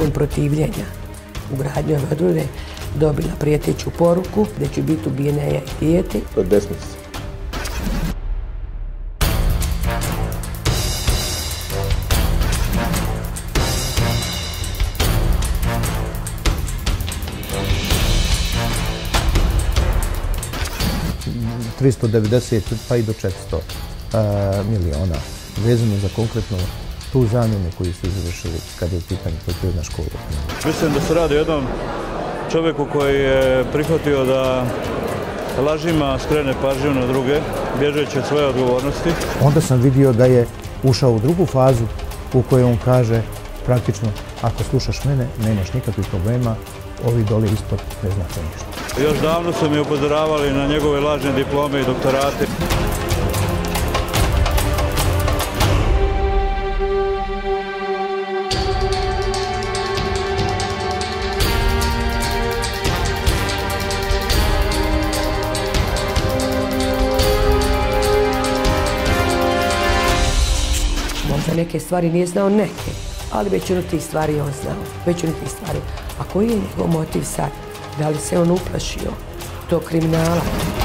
nakon protivljenja u gradnju ove udruge dobila prijeteću poruku da će biti ubijena ja i dijete. To je besmislica. $390 pa i do 400 miliona vezano za konkretno tu zamjenu koju su izvršili kada je u pitanju poljoprivredna škola. Mislim da se radi o jednom čovjeku koji je prihvatio da lažima skrene pažnju na druge, bježeći od svoje odgovornosti. Onda sam vidio da je ušao u drugu fazu u kojoj on kaže praktično ako slušaš mene nemaš nikakvih problema, ovi dole ispod ne znate ništa. Još davno su mi upozoravali na njegove lažne diplome i doktorate. Možda neke stvari nije znao neke, ali većinu tih stvari je on znao. Većinu tih stvari. A koji je njegov motiv sad? Da li se on uplašio tog kriminala?